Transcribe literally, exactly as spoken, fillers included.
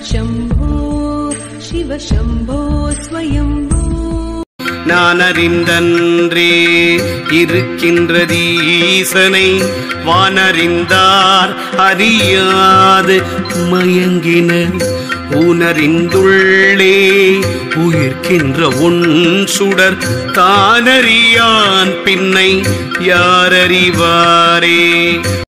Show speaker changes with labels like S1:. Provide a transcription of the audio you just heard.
S1: शम्भो शिव शम्भो स्वयम्भो
S2: நான் அறிந்தன்றே இருக்கின்றது ஈசனை வானறிந்தார் அறியாது மயங்கின ஊனறிந்துள்ளே உயிர்க்கின்ற உன் சுடர் தானறியான் பின்னை யாரறிவாரே.